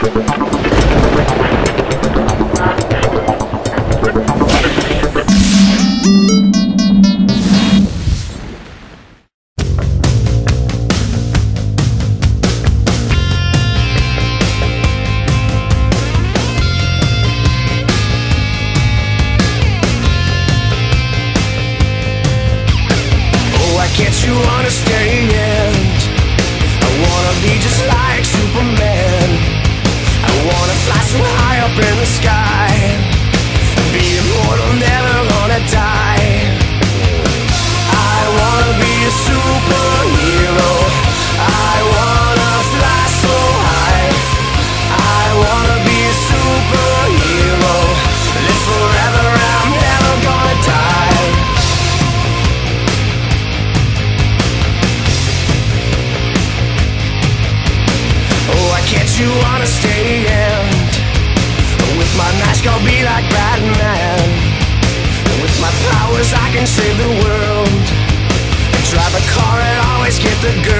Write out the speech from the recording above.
Can't you understand? I wanna be just like Superman. I wanna fly so high up in the sky, be immortal, never gonna die. I wanna be a superhero. I wanna fly so high. I wanna be a superhero. Live forever, I'm never gonna die. Can't you understand? With my mask I'll be like Batman. With my powers I can save the world. Drive a car and always get the girl.